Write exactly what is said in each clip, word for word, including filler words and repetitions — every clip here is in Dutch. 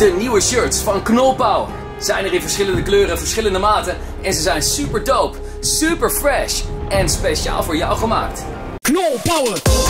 De nieuwe shirts van Knolpauw zijn er in verschillende kleuren en verschillende maten. En ze zijn super dope, super fresh en speciaal voor jou gemaakt. Knolpauw!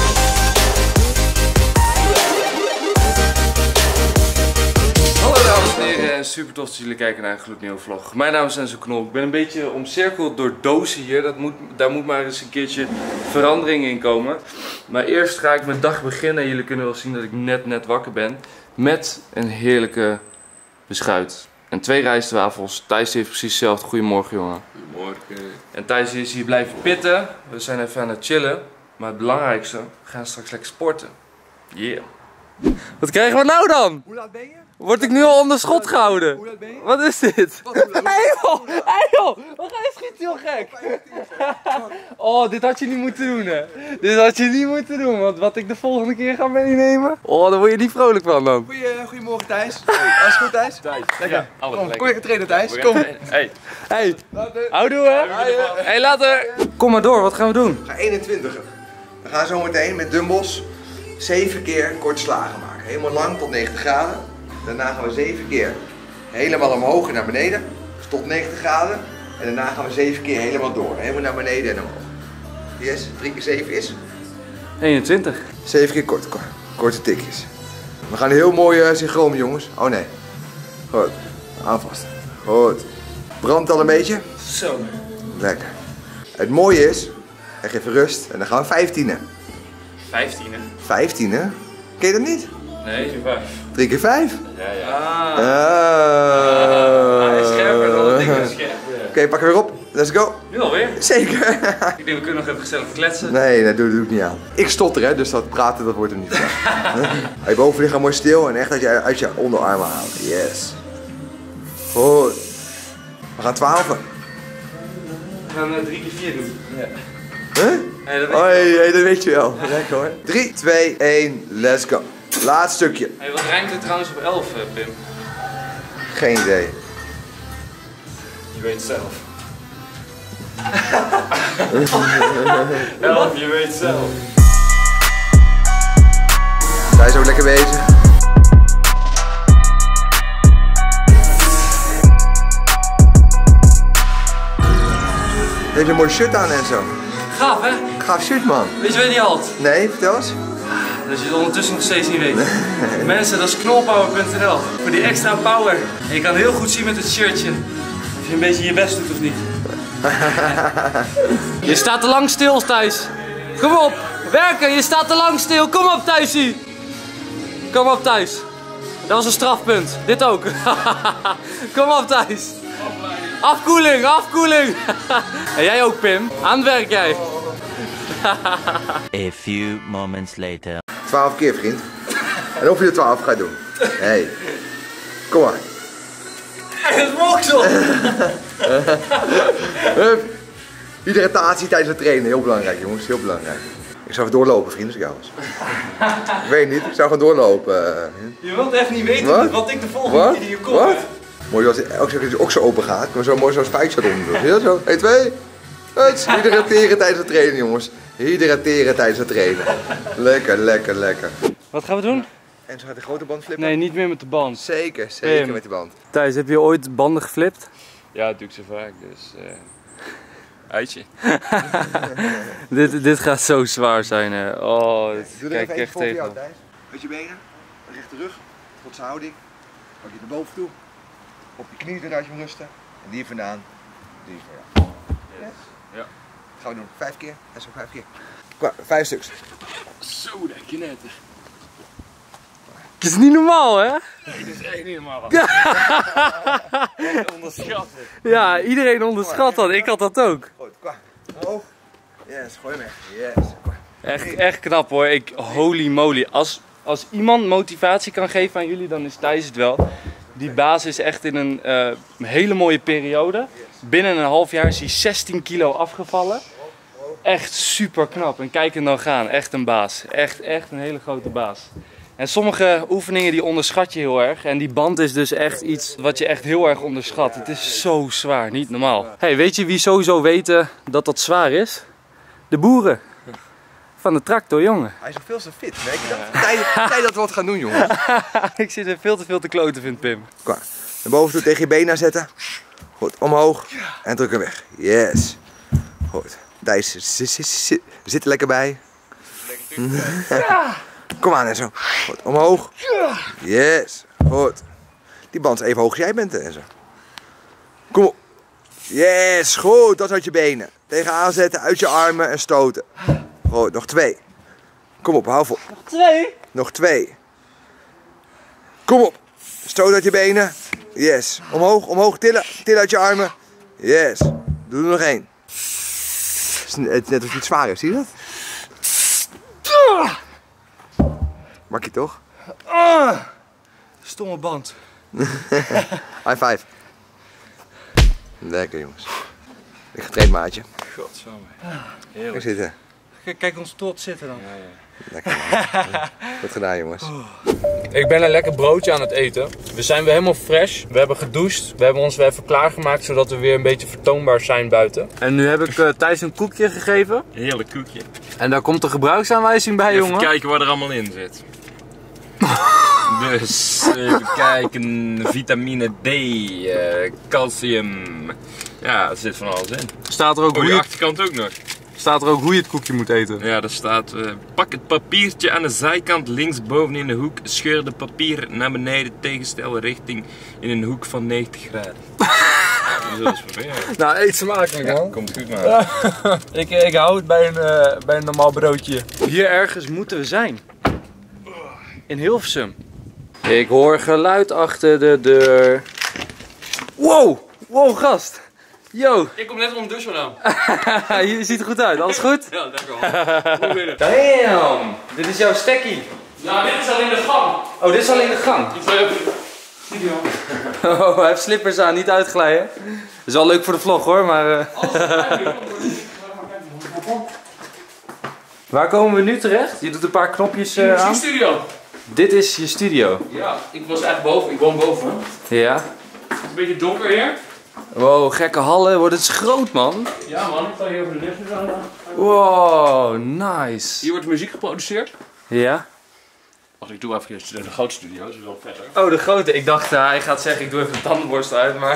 Hallo dames en heren, super tof dat jullie kijken naar een gloednieuwe vlog. Mijn naam is Enzo Knol. Ik ben een beetje omcirkeld door dozen hier. Dat moet, daar moet maar eens een keertje verandering in komen. Maar eerst ga ik mijn dag beginnen. En jullie kunnen wel zien dat ik net net wakker ben. Met een heerlijke beschuit. En twee rijstwafels. Thijs heeft precies hetzelfde. Goedemorgen jongen. Goedemorgen. En Thijs is hier blijven pitten. We zijn even aan het chillen. Maar het belangrijkste, we gaan straks lekker sporten. Yeah. Wat krijgen we nou dan? Hoe laat ben je? Word ik nu al onder schot gehouden? Hoe laat ben je? Wat is dit? Hé joh! Hé joh! Wat ga je schieten joh gek? Oh, dit had je niet moeten doen hè. Dit had je niet moeten doen, want wat ik de volgende keer ga meenemen. Oh, daar word je niet vrolijk van dan. Goeie, goedemorgen Thijs. Hey, alles goed Thijs? Thijs. Lekker. Ja, alles Kom, lekker. kom lekker trainen Thijs. Kom. Hey. Hey. Houdoe hè. Hey, later. Kom maar door, wat gaan we doen? We gaan eenentwintigen. We gaan zo meteen met dumbbells zeven keer korte slagen maken. Helemaal lang tot negentig graden. Daarna gaan we zeven keer helemaal omhoog en naar beneden. Tot negentig graden. En daarna gaan we zeven keer helemaal door. Helemaal naar beneden en omhoog. Yes, drie keer zeven is? eenentwintig. zeven keer kort, kort, korte tikjes. We gaan heel mooi uh, synchroon jongens. Oh nee. Goed. Aanvasten. Goed. Brandt al een beetje? Zo. Lekker. Het mooie is, echt even rust en dan gaan we vijftienen. vijftien hè? Vijftienen? Ken je dat niet? Nee, vijf. Drie keer vijf? Ja, ja. Ah. Hij is scherper dan ik ben scherp. Oké, okay, pak weer op. Let's go. Nu alweer? Zeker. Ik denk we kunnen nog even gezellig kletsen. Nee, dat doe, doe ik niet aan. Ik stotter hè, dus dat praten dat wordt er niet van. Je bovenlichaam mooi stil en echt uit je, uit je onderarmen halen. Yes. Goed. We gaan twaalfen. We gaan uh, drie keer vier doen. Ja. Huh? Hey, dat weet Oh, ik wel. hey, dat weet je wel. Lekker hoor. drie, twee, één, let's go. Laatst stukje. Hey, wat rijmt er trouwens op elf, uh, Pim? Geen idee. Je weet zelf. elf, je weet zelf. Hij is ook lekker bezig. Je hebt een mooi shirt aan en zo. Gaaf hè? Gaaf shirt man. Weet je wat je had? Nee, vertel eens. Dat je het ondertussen nog steeds niet weet. Mensen, dat is knolpower punt n l. Voor die extra power. En je kan heel goed zien met het shirtje of je een beetje je best doet of niet. Je staat te lang stil, Thijs. Kom op, werken, je staat te lang stil. Kom op, Thijsie. Kom op, Thijs. Dat was een strafpunt. Dit ook. Kom op, Thijs. Afkoeling, afkoeling. En jij ook, Pim. Aan het werk, jij. A few moments later. Twaalf keer vriend. En of je er twaalf gaat doen. Hey. Kom maar. Het is moksel. Hup. Hydratatie tijdens het trainen, heel belangrijk jongens, heel belangrijk. Ik zou even doorlopen vriend, als ik jou was. Ik weet niet, ik zou gewoon doorlopen. Je wilt echt niet weten Wat? wat ik de volgende Wat? keer hier kom. Wat? hè? Mooi als ook zo ook zo open gaat, kan zo mooi zo'n spuitje eronder doen. Zie je dat zo? één, twee. Het hydrateren tijdens het trainen jongens. Hydrateren tijdens het trainen. Lekker, lekker, lekker. Wat gaan we doen? En zo gaat de grote band flippen? Nee, niet meer met de band. Zeker, zeker Pim. met die band. Thijs, heb je ooit banden geflipt? Ja, dat doe ik zo vaak, dus... Uh... Uitje. dit, dit gaat zo zwaar zijn, hè. Oh, dit Doe er kijk even ik één echt voor jou tegen. Thijs. Met je benen, rechte rug, trotse houding. Pak je naar boven toe. Op je knieën eruit je rusten. En die vandaan, die voor jou. Yes. Ja. Gaan we doen. Vijf keer. En zo vijf keer. Qua, vijf stuks. Zo, dat je net. Het is niet normaal, hè? Nee, dat is echt niet normaal. Echt onderschat. Ja, iedereen onderschat dat. Ik had dat ook. Goed, qua. Omhoog. Yes, gooi hem echt. Yes. Qua. Echt, echt knap hoor. Ik, holy moly. Als, als iemand motivatie kan geven aan jullie, dan is Thijs het wel. Die baas is echt in een uh, hele mooie periode. Binnen een half jaar is hij zestien kilo afgevallen. Echt super knap. En kijk hem dan gaan. Echt een baas. Echt, echt een hele grote baas. En sommige oefeningen die onderschat je heel erg. En die band is dus echt iets wat je echt heel erg onderschat. Het is zo zwaar. Niet normaal. Hey, weet je wie sowieso weten dat dat zwaar is? De boeren. van de tractor, jongen. Hij is nog veel te fit, merk je dat? Tijd, tijd dat we wat gaan doen, jongens. Ik zit er veel te veel te kloten, vindt Pim. Kom, naar boven toe tegen je benen zetten. Goed, omhoog en druk hem weg. Yes. Goed. Thijs, zit, zit, zit, zit er lekker bij. Kom aan en zo. Goed, omhoog. Yes. Goed. Die band is even hoog als jij bent en zo. Kom op. Yes, goed. Dat uit je benen. Tegenaan zetten, uit je armen en stoten. Goed, nog twee. Kom op, hou vol. Nog twee? Nog twee. Kom op. Stoot uit je benen. Yes. Omhoog, omhoog, tillen. Tillen uit je armen. Yes. Doe er nog één. Het is net of het niet zwaar is, zie je dat? Makkie toch? Ah, stomme band. High five. Lekker jongens. Ik getraind maatje. Godsamme. Ga Heerlijk. zitten. Kijk, kijk ons tot zitten dan. Ja, ja. Lekker man. Goed gedaan jongens. Ik ben een lekker broodje aan het eten. We zijn weer helemaal fresh. We hebben gedoucht. We hebben ons weer even klaargemaakt zodat we weer een beetje vertoonbaar zijn buiten. En nu heb ik uh, Thijs een koekje gegeven. Heerlijk koekje. En daar komt de gebruiksaanwijzing bij, Even jongen. kijken wat er allemaal in zit. Dus even kijken, vitamine D, uh, calcium. Ja, er zit van alles in. Staat er ook Oh, hoe de je, achterkant ook nog. staat er ook hoe je het koekje moet eten. Ja, daar staat, uh, pak het papiertje aan de zijkant linksboven in de hoek, scheur de papier naar beneden, tegenstelde richting in een hoek van negentig graden. We zullen eens proberen. Nou, eet smakelijk man. Komt goed maar. ik, ik hou het bij een, uh, bij een normaal broodje. Hier ergens moeten we zijn. In Hilversum. Ik hoor geluid achter de deur. Wow! Wow, gast! Yo! Ik kom net om de douche vandaan. Je ziet er goed uit, alles goed? Ja, dankjewel. Kom binnen. Damn! Dit is jouw stekkie. Nou, dit is alleen de gang. Oh, dit is alleen de gang. Ik wil even... Studio. Oh, hij heeft slippers aan, niet uitglijden. Dat is wel leuk voor de vlog hoor, maar... Uh... Waar komen we nu terecht? Je doet een paar knopjes uh, aan. Studio. Dit is je studio. Ja, ik was echt boven. Ik woon boven. Ja. Het is een beetje donker hier. Wow, gekke hallen. Wordt het is groot man. Ja man, ik sta hier over de lift aan. Wow, nice. Hier wordt muziek geproduceerd. Ja. Als ik doe even de grote studio, dat is wel vetter. Oh, de grote. Ik dacht, uh, hij gaat zeggen, ik doe even de tandenborstel uit, maar...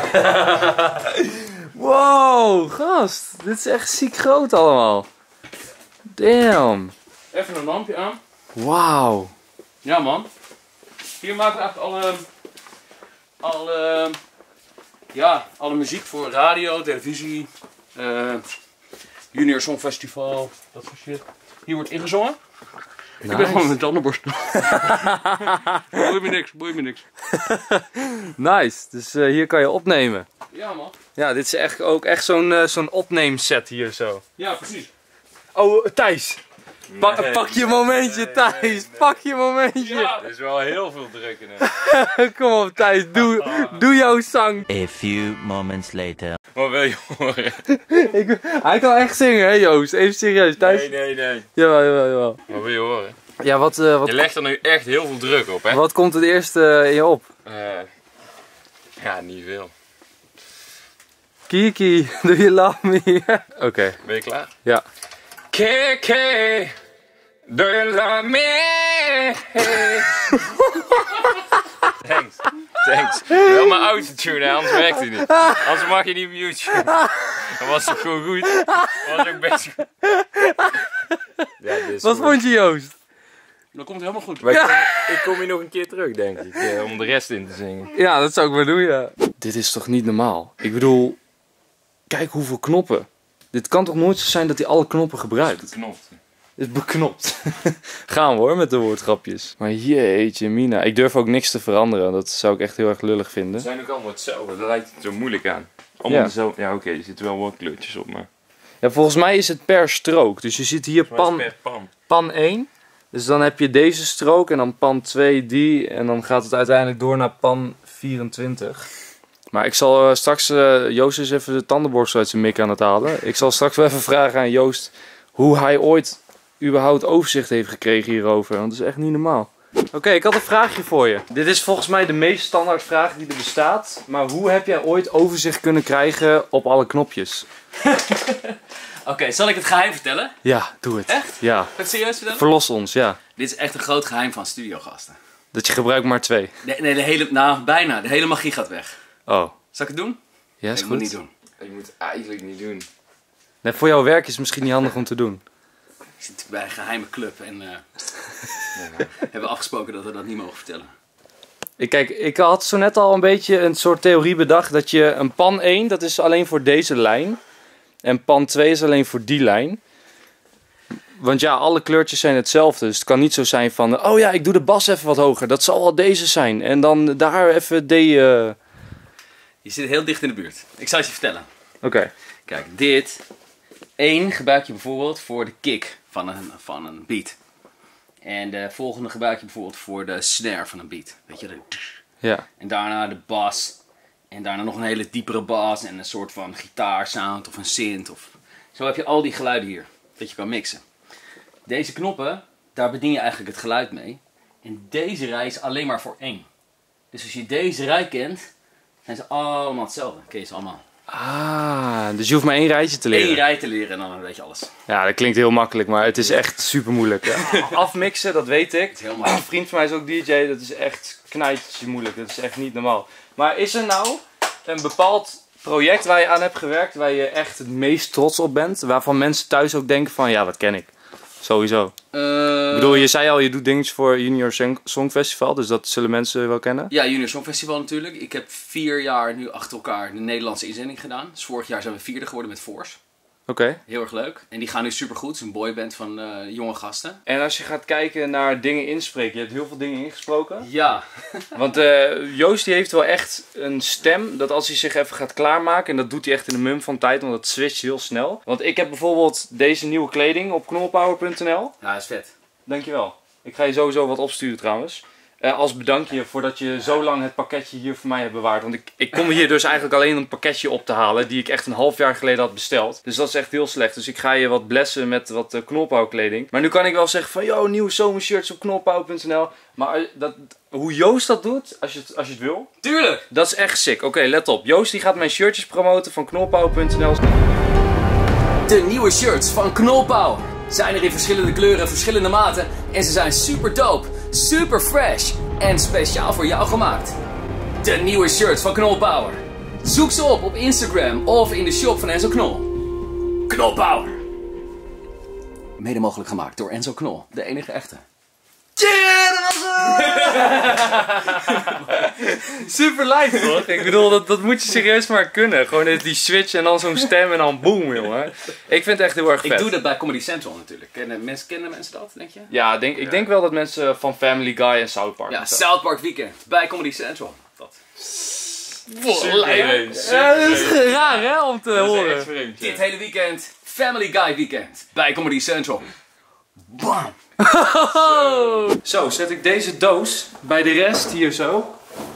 Wow, gast. Dit is echt ziek groot allemaal. Damn. Even een lampje aan. Wauw. Ja man. Hier maken we eigenlijk alle... Alle... Ja, alle muziek voor radio, televisie, uh, Junior Songfestival, dat soort shit. Hier wordt ingezongen. Nice. Ik ben gewoon met tandenborstel. Boeit me niks, boeit me niks. Nice, dus uh, hier kan je opnemen. Ja man. Ja, dit is echt, ook echt zo'n uh, zo'n opneemset hier zo. Ja, precies. Oh, Thijs. Pa Nee, pak je momentje, nee, Thijs. nee, nee. Pak je momentje. Ja. Er is wel heel veel druk in het. Kom op, Thijs. Doe, doe jouw zang. A few moments later. Wat wil je horen? Ik, hij kan echt zingen, hè Joost? Even serieus, Thijs. Nee, nee, nee. Jawel, jawel, jawel. Wat wil je horen? Ja, wat, uh, wat, Je legt er nu echt heel veel druk op, hè? wat komt het eerst uh, in je op? Uh, ja, niet veel. Kiki, do you love me? Oké, okay. Ben je klaar? Ja. Kiki, do you love me? Thanks, thanks. Wel mijn autotune, anders werkt hij niet. Anders mag je niet op YouTube. Dat was toch gewoon goed? Dat was ook best goed. Ja, dit is Wat gewoon... vond je, Joost? Dat komt helemaal goed. Maar ik, kom, ik kom hier nog een keer terug, denk ik. eh, om de rest in te zingen. Ja, dat zou ik wel doen, ja. Dit is toch niet normaal? Ik bedoel, kijk hoeveel knoppen. Dit kan toch nooit zo zijn dat hij alle knoppen gebruikt? Knopt. Dit is beknopt. Gaan we hoor met de woordgrapjes. Maar jeetje mina, ik durf ook niks te veranderen. Dat zou ik echt heel erg lullig Ze vinden. zijn ook allemaal hetzelfde, daar lijkt het zo moeilijk aan. Allemaal Ja. dezelfde. Ja, oké, okay, er zitten wel wat kleurtjes op, maar... Ja, volgens mij is het per strook. Dus je ziet hier pan, Per pan. pan één. Dus dan heb je deze strook en dan pan twee die. En dan gaat het uiteindelijk door naar pan vierentwintig. Maar ik zal uh, straks, uh, Joost is even de tandenborstel uit zijn mik aan het halen. Ik zal straks wel even vragen aan Joost hoe hij ooit überhaupt overzicht heeft gekregen hierover. Want dat is echt niet normaal. Oké, okay, ik had een vraagje voor je. Dit is volgens mij de meest standaard vraag die er bestaat. Maar hoe heb jij ooit overzicht kunnen krijgen op alle knopjes? Oké, okay, zal ik het geheim vertellen? Ja, doe het. Echt? Ja. Ga ik het serieus vertellen? Verlos ons, ja. Dit is echt een groot geheim van studiogasten. Dat je gebruikt maar twee. Nee, nee, de hele, nou bijna. De hele magie gaat weg. Oh. Zal ik het doen? Ja, is ik goed. moet niet doen. Ik moet het eigenlijk niet doen. Nee, voor jouw werk is het misschien niet handig om te doen. Ik zit bij een geheime club en uh, hebben afgesproken dat we dat niet mogen vertellen. Ik, kijk, ik had zo net al een beetje een soort theorie bedacht dat je een pan één, dat is alleen voor deze lijn. En pan twee is alleen voor die lijn. Want ja, alle kleurtjes zijn hetzelfde. Dus het kan niet zo zijn van, oh ja, ik doe de bas even wat hoger. Dat zal wel deze zijn. En dan daar even de... Uh... Je zit heel dicht in de buurt. Ik zal het je vertellen. Oké. Okay. Kijk, dit. één gebruik je bijvoorbeeld voor de kick van een, van een beat. En de volgende gebruik je bijvoorbeeld voor de snare van een beat. Weet je, de... Ja. En daarna de bas. En daarna nog een hele diepere bas en een soort van gitaarsound of een synth. Of... Zo heb je al die geluiden hier. Dat je kan mixen. Deze knoppen, daar bedien je eigenlijk het geluid mee. En deze rij is alleen maar voor één. Dus als je deze rij kent, zijn ze allemaal hetzelfde. Ken je ze allemaal. Ah, dus je hoeft maar één rijtje te leren. Eén rij te leren en dan weet je alles. Ja, dat klinkt heel makkelijk, maar het is echt super moeilijk. Hè? Afmixen, dat weet ik. Het is heel makkelijk. Een vriend van mij is ook D J, dat is echt knijtje moeilijk. Dat is echt niet normaal. Maar is er nou een bepaald project waar je aan hebt gewerkt, waar je echt het meest trots op bent? Waarvan mensen thuis ook denken van, ja, dat ken ik. Sowieso. Uh, Ik bedoel, je zei al, je doet dingetjes voor Junior Songfestival, dus dat zullen mensen wel kennen. Ja, Junior Songfestival natuurlijk. Ik heb vier jaar nu achter elkaar de Nederlandse inzending gedaan. Dus vorig jaar zijn we vierde geworden met Force. Oké. Okay. Heel erg leuk. En die gaan nu supergoed. Het is een boyband van uh, jonge gasten. En als je gaat kijken naar dingen inspreken, je hebt heel veel dingen ingesproken. Ja. Want uh, Joost die heeft wel echt een stem dat als hij zich even gaat klaarmaken, en dat doet hij echt in een mum van tijd, want dat switcht heel snel. Want ik heb bijvoorbeeld deze nieuwe kleding op knolpower punt n l. Ja, dat is vet. Dankjewel. Ik ga je sowieso wat opsturen trouwens. Uh, als bedankje voordat je zo lang het pakketje hier voor mij hebt bewaard. Want ik, ik kom hier dus eigenlijk alleen een pakketje op te halen die ik echt een half jaar geleden had besteld. Dus dat is echt heel slecht. Dus ik ga je wat blessen met wat uh, knolpower kleding. Maar nu kan ik wel zeggen van, yo, nieuwe zomershirts op knolpower punt n l. Maar uh, dat, hoe Joost dat doet, als je het, als je het wil. Tuurlijk! Dat is echt sick. Oké, okay, let op. Joost die gaat mijn shirtjes promoten van knolpower punt n l. De nieuwe shirts van Knolpower zijn er in verschillende kleuren en verschillende maten. En ze zijn super dope, super fresh en speciaal voor jou gemaakt. De nieuwe shirts van Knolpower. Zoek ze op op Instagram of in de shop van Enzo Knol. Knolpower. Mede mogelijk gemaakt door Enzo Knol, de enige echte. Super live toch? Ik bedoel, dat, dat moet je serieus maar kunnen. Gewoon die switch en dan zo'n stem en dan boom, jongen. Ik vind het echt heel erg vet. Ik doe dat bij Comedy Central natuurlijk. Kennen mensen, kennen mensen dat, denk je? Ja, denk, ik ja. denk wel dat mensen van Family Guy en South Park. Ja, South Park Weekend bij Comedy Central. Dat. Super, ja, dat is raar hè, om te horen. Vreemd, ja. Dit hele weekend, Family Guy Weekend bij Comedy Central. Bam! Zo. Zo, zet ik deze doos bij de rest hier zo.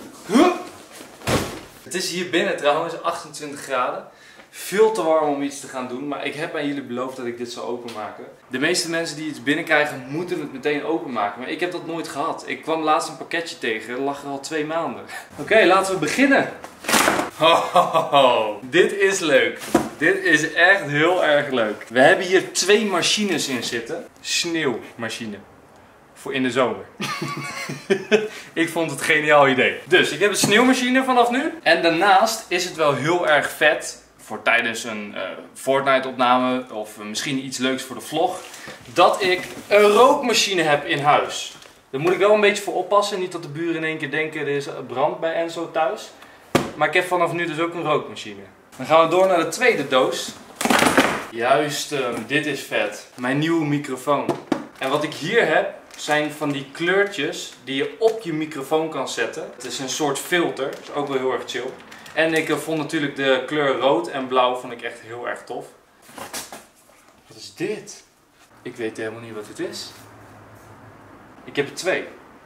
Het is hier binnen trouwens achtentwintig graden. Veel te warm om iets te gaan doen, maar ik heb aan jullie beloofd dat ik dit zou openmaken. De meeste mensen die iets binnenkrijgen moeten het meteen openmaken, maar ik heb dat nooit gehad. Ik kwam laatst een pakketje tegen, dat lag er al twee maanden. Oké, okay, laten we beginnen. Ho, ho, ho. Dit is leuk. Dit is echt heel erg leuk. We hebben hier twee machines in zitten. Sneeuwmachine. Voor in de zomer. Ik vond het een geniaal idee. Dus ik heb een sneeuwmachine vanaf nu. En daarnaast is het wel heel erg vet voor tijdens een uh, Fortnite opname of uh, misschien iets leuks voor de vlog, dat ik een rookmachine heb in huis. Daar moet ik wel een beetje voor oppassen. Niet dat de buren in één keer denken er is brand bij Enzo thuis. Maar ik heb vanaf nu dus ook een rookmachine. Dan gaan we door naar de tweede doos. Juist, um, dit is vet. Mijn nieuwe microfoon. En wat ik hier heb, zijn van die kleurtjes die je op je microfoon kan zetten. Het is een soort filter, dat is ook wel heel erg chill. En ik vond natuurlijk de kleur rood en blauw vond ik echt heel erg tof. Wat is dit? Ik weet helemaal niet wat dit is. Ik heb er twee.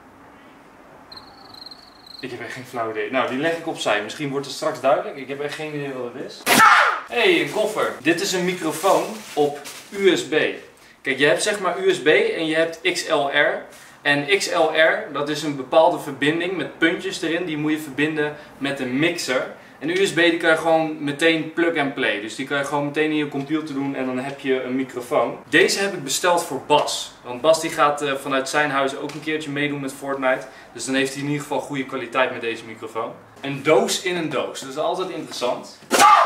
Ik heb echt geen flauw idee. Nou, die leg ik opzij. Misschien wordt het straks duidelijk. Ik heb echt geen idee wat het is. Hé, hey, een koffer. Dit is een microfoon op U S B. Kijk, je hebt zeg maar U S B en je hebt X L R. En X L R, dat is een bepaalde verbinding met puntjes erin. Die moet je verbinden met een mixer. En de U S B die kan je gewoon meteen plug and play. Dus die kan je gewoon meteen in je computer doen en dan heb je een microfoon. Deze heb ik besteld voor Bas. Want Bas die gaat uh, vanuit zijn huis ook een keertje meedoen met Fortnite. Dus dan heeft hij in ieder geval goede kwaliteit met deze microfoon. Een doos in een doos. Dat is altijd interessant.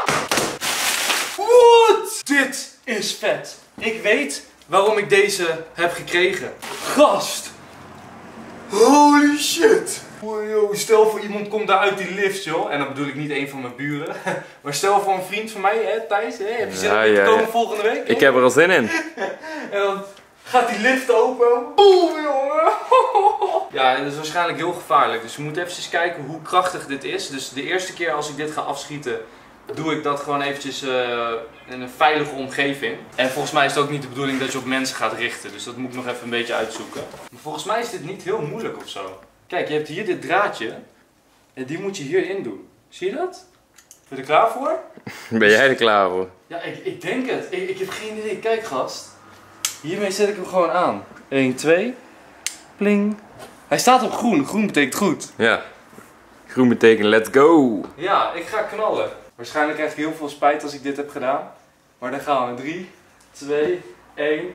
Wat? Dit is vet. Ik weet waarom ik deze heb gekregen. Gast! Holy shit! Wow, stel voor iemand komt daar uit die lift, joh. En dan bedoel ik niet een van mijn buren. Maar stel voor een vriend van mij, hè, Thijs. Hè? Heb je zin om te komen volgende week? Ik heb er al zin in. En dan gaat die lift open. Boem, jongen! Ja, dat is waarschijnlijk heel gevaarlijk. Dus we moeten even kijken hoe krachtig dit is. Dus de eerste keer als ik dit ga afschieten, doe ik dat gewoon eventjes uh, in een veilige omgeving. En volgens mij is het ook niet de bedoeling dat je op mensen gaat richten. Dus dat moet ik nog even een beetje uitzoeken. Maar volgens mij is dit niet heel moeilijk of zo. Kijk, je hebt hier dit draadje. En die moet je hierin doen. Zie je dat? Ben je er klaar voor? Ben jij er klaar voor? Ja, ik, ik denk het. Ik, ik heb geen idee. Kijk, gast. Hiermee zet ik hem gewoon aan. één, twee. Pling. Hij staat op groen. Groen betekent goed. Ja. Groen betekent let's go. Ja, ik ga knallen. Waarschijnlijk krijg ik heel veel spijt als ik dit heb gedaan. Maar dan gaan we. drie, twee, één.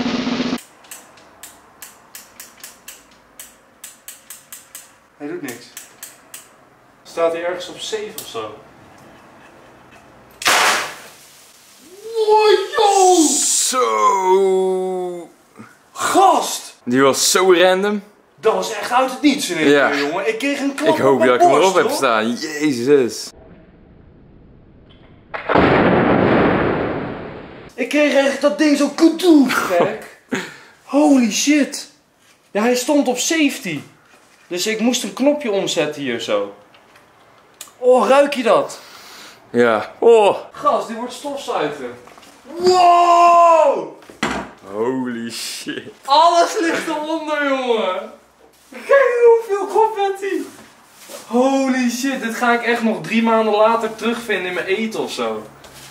Hij doet niks. Staat hij ergens op zeven of zo? Wow, yo! Zo. Gast! Die was zo random. Dat was echt uit het niets in één Ja. keer, jongen. Ik kreeg een klap Ik hoop op mijn dat ik hem borst, erop heb hoor. staan. Jezus. Ik kreeg echt dat ding zo kadoe, gek. Holy shit. Ja, hij stond op safety. Dus ik moest een knopje omzetten hier zo. Oh, ruik je dat? Ja. Oh. Gast, dit wordt stofzuigen. Wow! Holy shit. Alles ligt eronder, jongen. Kijk hoeveel confetti. Holy shit, dit ga ik echt nog drie maanden later terugvinden in mijn eten of zo.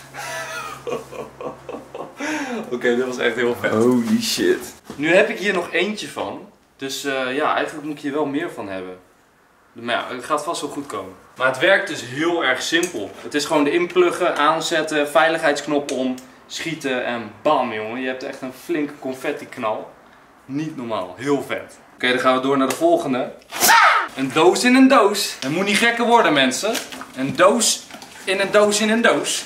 Oké, okay, dit was echt heel vet. Holy shit. Nu heb ik hier nog eentje van. Dus uh, ja, eigenlijk moet ik hier wel meer van hebben. Maar ja, het gaat vast wel goed komen. Maar het werkt dus heel erg simpel. Het is gewoon de inpluggen, aanzetten, veiligheidsknop om, schieten en bam, jongen. Je hebt echt een flinke confetti knal. Niet normaal, heel vet. Oké, okay, dan gaan we door naar de volgende. Een doos in een doos. Het moet niet gekker worden, mensen. Een doos in een doos in een doos.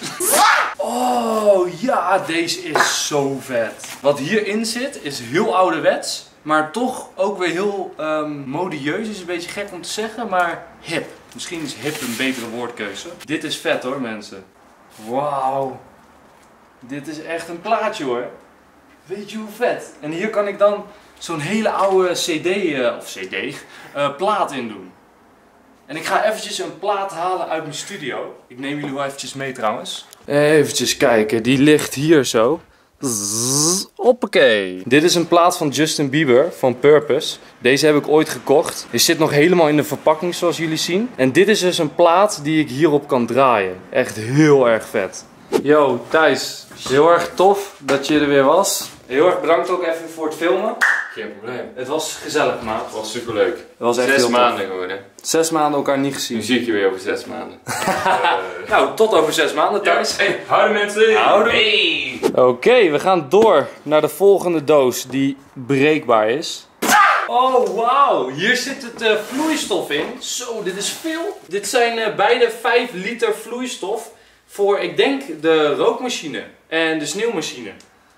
Oh ja, deze is zo vet. Wat hierin zit is heel ouderwets. Maar toch ook weer heel um, modieus, is een beetje gek om te zeggen, maar hip. Misschien is hip een betere woordkeuze. Dit is vet hoor, mensen. Wauw. Dit is echt een plaatje hoor. Weet je hoe vet? En hier kan ik dan zo'n hele oude cd, uh, of cd, uh, plaat in doen. En ik ga eventjes een plaat halen uit mijn studio. Ik neem jullie wel eventjes mee trouwens. Eventjes kijken, die ligt hier zo. Zzz, hoppakee. Dit is een plaat van Justin Bieber van Purpose. Deze heb ik ooit gekocht. Die zit nog helemaal in de verpakking zoals jullie zien. En dit is dus een plaat die ik hierop kan draaien. Echt heel erg vet. Yo Thijs, heel erg tof dat je er weer was. Heel erg bedankt ook even voor het filmen. Geen probleem. Het was gezellig maat. Het was superleuk. Het was echt Zes heel tof. maanden gewoon hè. Zes maanden elkaar niet Nu gezien. zie ik je weer over zes maanden. Nou, tot over zes maanden Thijs. Hey, houden mensen. Houden. Hey. Oké, okay, we gaan door naar de volgende doos die breekbaar is. Oh, wauw. Hier zit het uh, vloeistof in. Zo, dit is veel. Dit zijn uh, beide vijf liter vloeistof voor, ik denk, de rookmachine en de sneeuwmachine.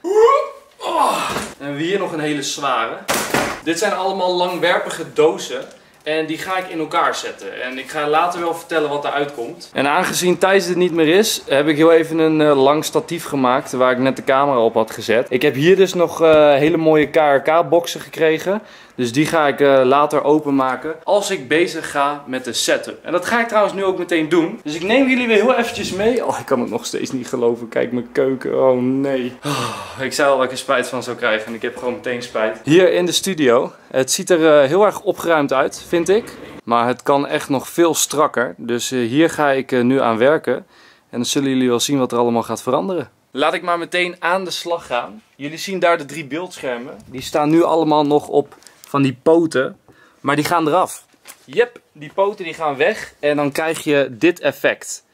Oh. En we hebben hier nog een hele zware. Dit zijn allemaal langwerpige dozen. En die ga ik in elkaar zetten. En ik ga later wel vertellen wat eruit komt. En aangezien Thijs er niet meer is, heb ik heel even een uh, lang statief gemaakt waar ik net de camera op had gezet. Ik heb hier dus nog uh, hele mooie K R K boxen gekregen. Dus die ga ik uh, later openmaken als ik bezig ga met de setup. En dat ga ik trouwens nu ook meteen doen. Dus ik neem jullie weer heel eventjes mee. Oh, ik kan het nog steeds niet geloven. Kijk mijn keuken. Oh nee. Oh, ik zei al dat ik er spijt van zou krijgen. En ik heb gewoon meteen spijt. Hier in de studio. Het ziet er uh, heel erg opgeruimd uit, vind ik. Maar het kan echt nog veel strakker. Dus uh, hier ga ik uh, nu aan werken. En dan zullen jullie wel zien wat er allemaal gaat veranderen. Laat ik maar meteen aan de slag gaan. Jullie zien daar de drie beeldschermen. Die staan nu allemaal nog op van die poten. Maar die gaan eraf. Yep, die poten die gaan weg. En dan krijg je dit effect.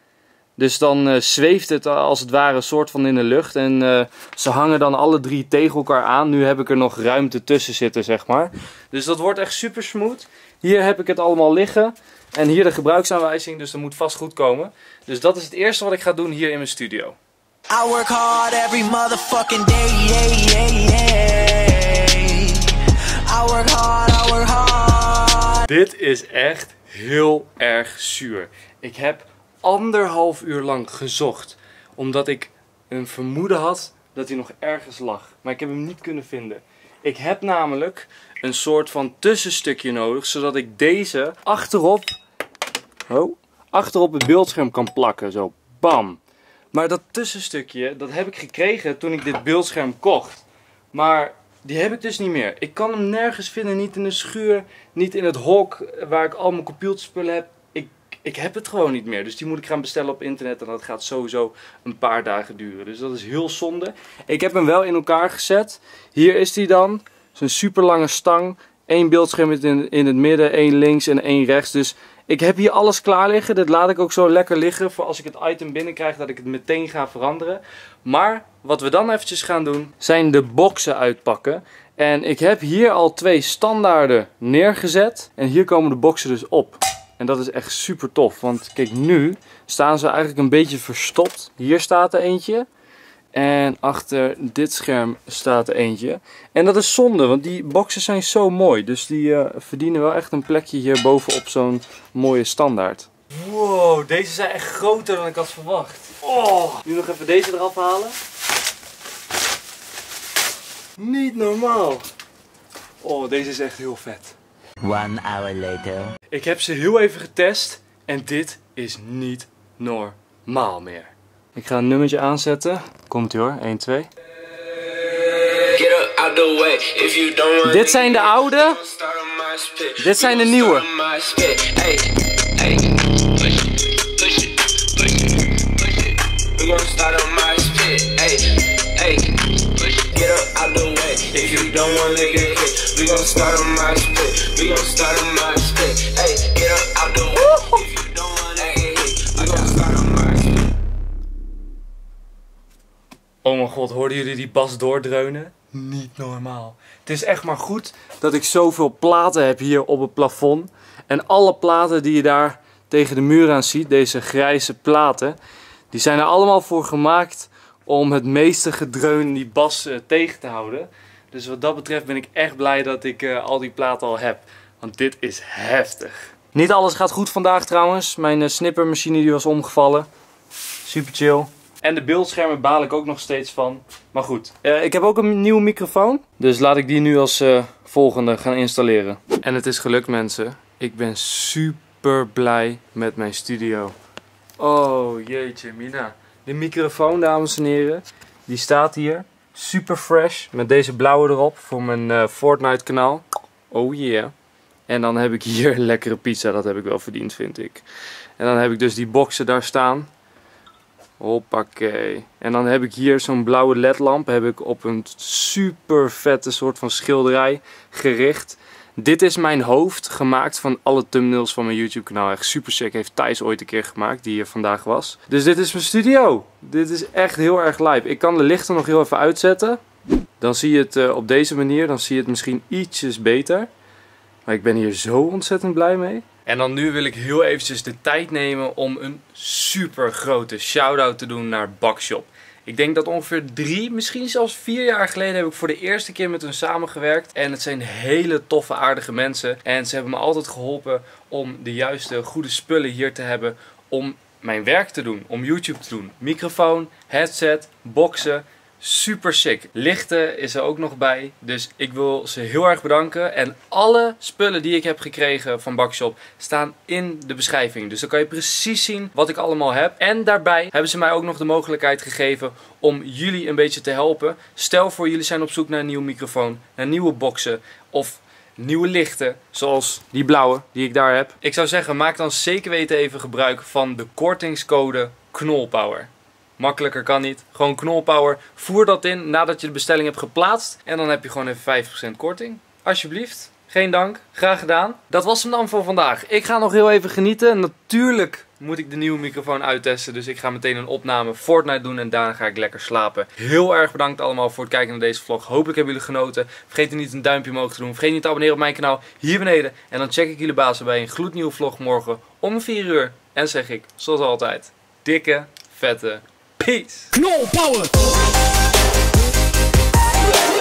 Dus dan uh, zweeft het als het ware een soort van in de lucht. En uh, ze hangen dan alle drie tegen elkaar aan. Nu heb ik er nog ruimte tussen zitten, zeg maar. Dus dat wordt echt super smooth. Hier heb ik het allemaal liggen. En hier de gebruiksaanwijzing, dus dat moet vast goed komen. Dus dat is het eerste wat ik ga doen hier in mijn studio. I work hard every motherfucking day, yeah, yeah, yeah. I work hard, I work hard. Dit is echt heel erg zuur. Ik heb anderhalf uur lang gezocht, omdat ik een vermoeden had dat hij nog ergens lag. Maar ik heb hem niet kunnen vinden. Ik heb namelijk een soort van tussenstukje nodig, zodat ik deze achterop, oh, achterop het beeldscherm kan plakken. Zo, bam. Maar dat tussenstukje, dat heb ik gekregen toen ik dit beeldscherm kocht. Maar die heb ik dus niet meer. Ik kan hem nergens vinden, niet in de schuur, niet in het hok waar ik al mijn computerspullen heb. Ik, ik heb het gewoon niet meer. Dus die moet ik gaan bestellen op internet en dat gaat sowieso een paar dagen duren. Dus dat is heel zonde. Ik heb hem wel in elkaar gezet. Hier is hij dan. Zo'n super lange stang. Eén beeldscherm in, in het midden, één links en één rechts. Dus ik heb hier alles klaar liggen. Dit laat ik ook zo lekker liggen voor als ik het item binnenkrijg dat ik het meteen ga veranderen. Maar wat we dan eventjes gaan doen zijn de boxen uitpakken. En ik heb hier al twee standaarden neergezet. En hier komen de boxen dus op. En dat is echt super tof. Want kijk, nu staan ze eigenlijk een beetje verstopt. Hier staat er eentje. En achter dit scherm staat er eentje. En dat is zonde, want die boxen zijn zo mooi. Dus die uh, verdienen wel echt een plekje hier bovenop zo'n mooie standaard. Wow, deze zijn echt groter dan ik had verwacht. Oh, nu nog even deze eraf halen. Niet normaal. Oh, deze is echt heel vet. One hour later. Ik heb ze heel even getest. En dit is niet normaal meer. Ik ga een nummertje aanzetten. Komt ie hoor, één, twee. Dit zijn de oude. Dit zijn de nieuwe. Oh mijn god, hoorden jullie die bas doordreunen? Niet normaal. Het is echt maar goed dat ik zoveel platen heb hier op het plafond. En alle platen die je daar tegen de muur aan ziet, deze grijze platen, die zijn er allemaal voor gemaakt om het meeste gedreun die bas uh, tegen te houden. Dus wat dat betreft ben ik echt blij dat ik uh, al die platen al heb. Want dit is heftig. Niet alles gaat goed vandaag trouwens. Mijn uh, snippermachine die was omgevallen. Super chill. En de beeldschermen baal ik ook nog steeds van. Maar goed, uh, ik heb ook een nieuwe microfoon. Dus laat ik die nu als uh, volgende gaan installeren. En het is gelukt mensen. Ik ben super blij met mijn studio. Oh jeetje mina. De microfoon dames en heren. Die staat hier. Super fresh. Met deze blauwe erop voor mijn uh, Fortnite kanaal. Oh yeah. En dan heb ik hier lekkere pizza. Dat heb ik wel verdiend vind ik. En dan heb ik dus die boxen daar staan. Hoppakee. En dan heb ik hier zo'n blauwe ledlamp. Heb ik op een super vette soort van schilderij gericht. Dit is mijn hoofd gemaakt van alle thumbnails van mijn YouTube kanaal. Echt super sick. Heeft Thijs ooit een keer gemaakt die hier vandaag was. Dus dit is mijn studio. Dit is echt heel erg live. Ik kan de lichten nog heel even uitzetten. Dan zie je het uh, op deze manier. Dan zie je het misschien ietsjes beter. Maar ik ben hier zo ontzettend blij mee. En dan nu wil ik heel eventjes de tijd nemen om een super grote shout-out te doen naar Bakshop. Ik denk dat ongeveer drie, misschien zelfs vier jaar geleden heb ik voor de eerste keer met hun samengewerkt. En het zijn hele toffe, aardige mensen. En ze hebben me altijd geholpen om de juiste, goede spullen hier te hebben om mijn werk te doen. Om YouTube te doen. Microfoon, headset, boxen. Super sick. Lichten is er ook nog bij. Dus ik wil ze heel erg bedanken. En alle spullen die ik heb gekregen van Bakshop staan in de beschrijving. Dus dan kan je precies zien wat ik allemaal heb. En daarbij hebben ze mij ook nog de mogelijkheid gegeven om jullie een beetje te helpen. Stel voor jullie zijn op zoek naar een nieuwe microfoon, naar nieuwe boxen of nieuwe lichten. Zoals die blauwe die ik daar heb. Ik zou zeggen, maak dan zeker weten even gebruik van de kortingscode KNOLPOWER. Makkelijker kan niet. Gewoon KNOLPOWER. Voer dat in nadat je de bestelling hebt geplaatst. En dan heb je gewoon even vijf procent korting. Alsjeblieft. Geen dank, graag gedaan. Dat was hem dan voor vandaag. Ik ga nog heel even genieten. Natuurlijk moet ik de nieuwe microfoon uittesten. Dus ik ga meteen een opname Fortnite doen en daarna ga ik lekker slapen. Heel erg bedankt allemaal voor het kijken naar deze vlog. Hopelijk hebben jullie genoten. Vergeet niet een duimpje omhoog te doen. Vergeet niet te abonneren op mijn kanaal hier beneden. En dan check ik jullie baas bij een gloednieuwe vlog morgen om vier uur. En zeg ik, zoals altijd, dikke, vette peace. No power.